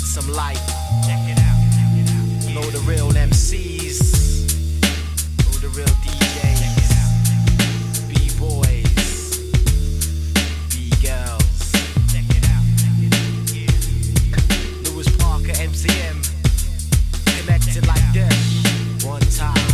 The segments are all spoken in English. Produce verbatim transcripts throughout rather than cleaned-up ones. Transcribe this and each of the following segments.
some light. Check it out. You know the real M Cs, know the real D Js, B-boys, B-girls. Check it out. Lewis Parker, M C M, connected like this. One time.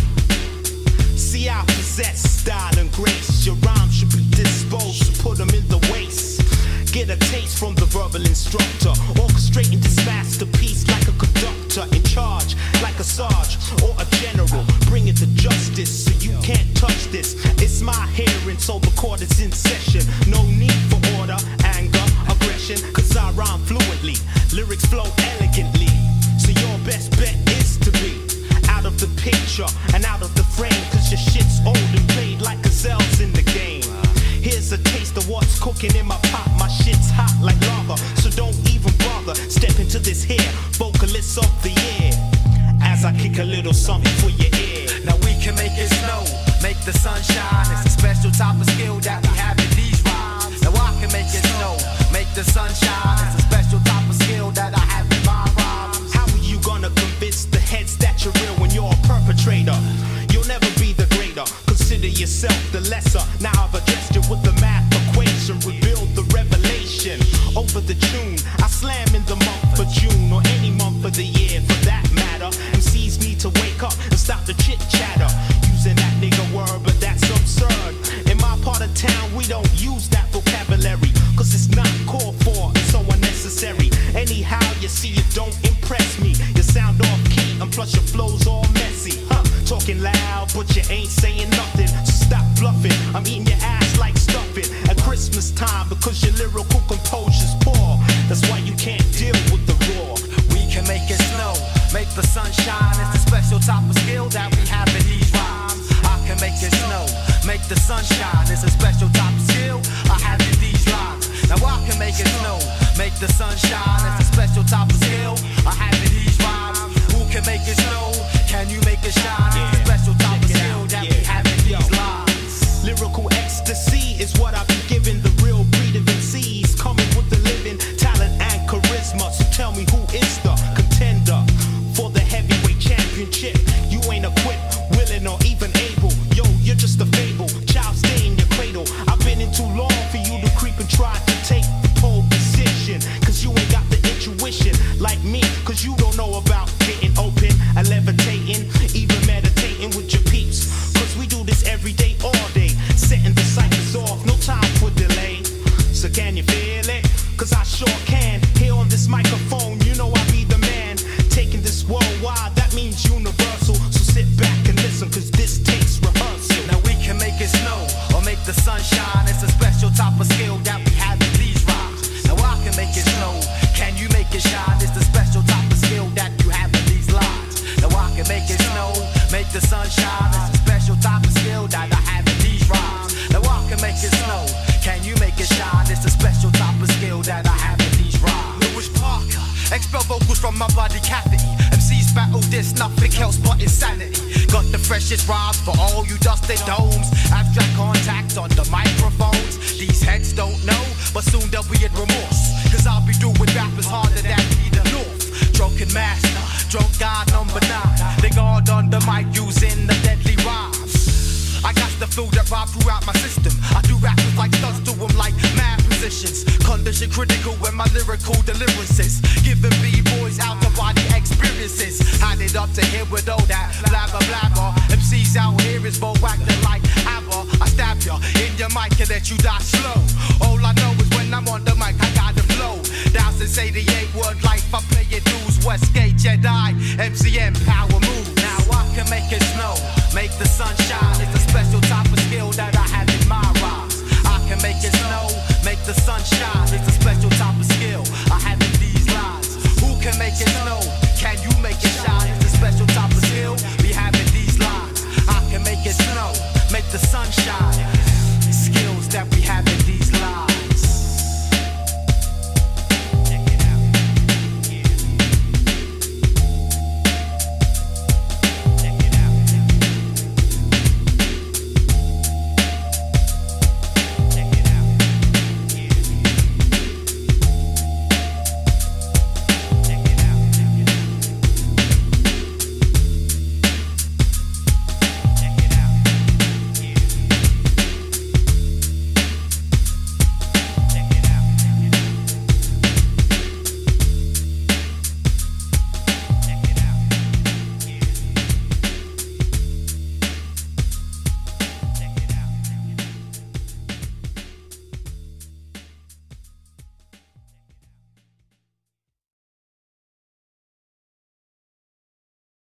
See, I possess style and grace. Your rhyme should be disposed to put them in the waste. Get a taste from the verbal instructor, orchestrating this masterpiece like a conductor, in charge like a sarge or a general, bring it to justice so you can't touch this. It's my hearing, so the court is in session. No need for order, anger, aggression, cause I rhyme fluently, lyrics flow elegantly. So your best bet is to be out of the picture and out of the frame, cause your shit's old and played like gazelles in the game. Here's a taste of what's cooking in my pot. My shit's hot like lava, so don't even bother. Step into this here, vocalist of the year, as I kick a little something for your ear. Now we can make it snow, make the sun shine. It's a special type of skill that we have in these rhymes. Now I can make it snow, make the sun shine. It's a special type of skill that I have in my rhymes. How are you gonna convince the heads that you're real when you're a perpetrator? You'll never be the greater, consider yourself the lesser. Now I've addressed you with the math equation, revealed the revelation over the tune. I slam in the month of June, or any month of the year for that matter. M Cs need to wake up and stop the chit chatter, using that nigga word, but that's absurd. In my part of town we don't use that vocabulary, cause it's not called for, it's so unnecessary. Anyhow you see, you don't impress me. You sound off key and plus your flow's all messy, huh? Talking loud but you ain't saying nothing, so stop bluffing. I'm eating your ass like stuffing at Christmas time, because your lyrical composure's poor. That's why you can't deal with the raw. We can make it snow, make the sun shine. It's a special type of skill that we have in these rhymes. I can make it snow, make the sun shine. It's a special type of skill I have in these lines. Now I can make it snow, make the sun shine. It's a special type of skill I have in these rhymes. Who can make it snow? Can you make it shine? It's a special type of skill that we have in these lines. Lyrical ecstasy is what I've been given. The real breed of M Cs, coming with the living talent and charisma. So tell me, who is the contender for the heavyweight championship? You ain't equipped, willing, or even able. Yo, you're just a fable, child stay in your cradle. I've been in too long for you to creep and try to take the pole position, cause you ain't got the intuition like me, cause you don't know about getting open and levitating, even meditating with your peeps. Cause we do this every day, all day, setting the cycles off, no time for delay. So can you feel it? Cause I sure can. Here on this microphone, you know I be the man, taking this worldwide, that means universal. So sit back and listen, cause this takes rehearsal. Now we can make it snow, or make the sun shine. It's a special type of skill that we have in these rhymes. Now I can make it snow, can you make it shine? It's the special type of skill that you have in these lines. Now I can make it snow, make the sun shine. It's a special type of skill that I have in these rhymes. Now I can make it snow, can you make it shine? It's a special type of skill that I have in these rhymes. Lewis Parker, expel vocals from my body cavity. M Cs battle this, nothing else but insanity. Got the freshest rhymes for all you dusted domes. Abstract contact on the microphones. These heads don't know, but soon they'll be in remorse, cause I'll be doing rappers harder than the North. Drunken master, drunk god number nine. They guard on the mic using the deadly rhymes. I got the flow that rhyme throughout my system. I do rappers like stunts to them like mad positions. Condition critical when my lyrical deliverances, giving B-boys out of body experiences. Had it up to here with all that blabber blabber. M Cs out here is both acting like ABBA. I stab ya in your mic and let you die slow. All I know is when I'm on the mic I got the flow. Down since eighty-eight, word life, I play it dues. Westgate, Jedi, M C M, power move. Now I can make it snow, make the sun shine. It's a special type of skill that I have in my rhymes. I can make it snow, make the sun shine. It's a